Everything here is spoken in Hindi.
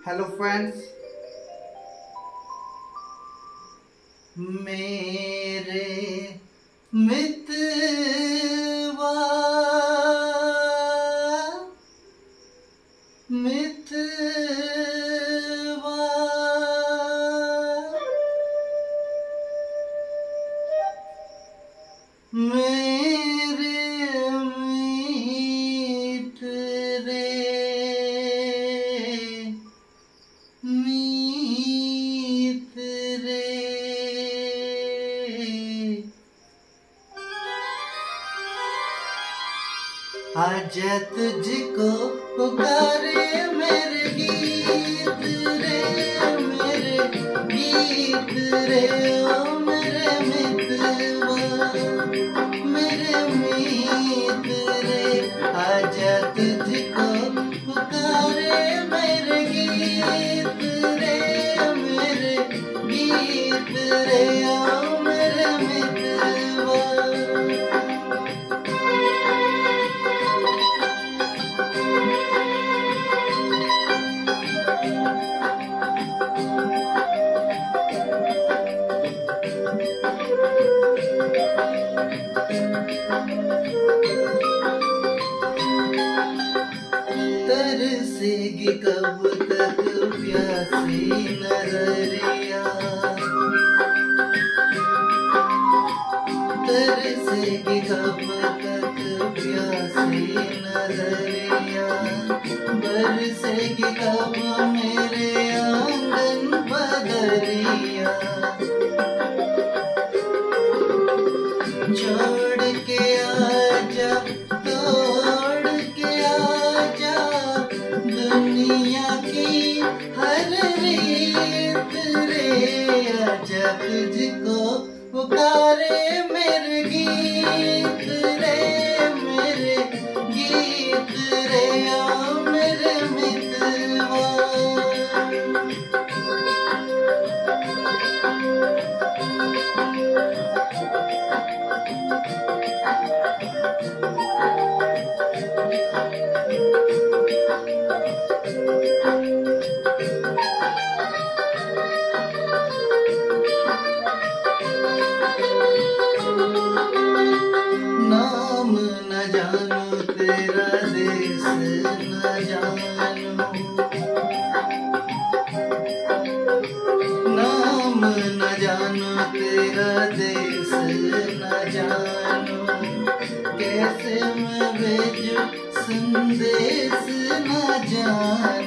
हेलो फ्रेंड्स, मेरे मितवा मितवा मेरे मीत रे मीत रे आजा तुझको पुकारे मेरे गीत रे मेरे गीत रे ओ मेरे मितवा मेरे मीत रे आजा तुझको पुकारे मेरे गीत रे मेरे गीत रे ओ मेरे मितवा। तरसेगी कब तक प्यासी नजरिया तरसेगी कब तक प्यासी नजरिया बरसेगी कब मेरे आंगन बदरिया छोड़ के आजा तोड़ के आजा दुनिया की हर रीत रे आजा तुझको पुकारे मेरे गीत रे मेरे गीत रे ओ मेरे मितवा। नाम न जानो तेरा देश न जानो नाम न जानो तेरा देश न जानो कैसे मैं भेजूं संदेश न जानो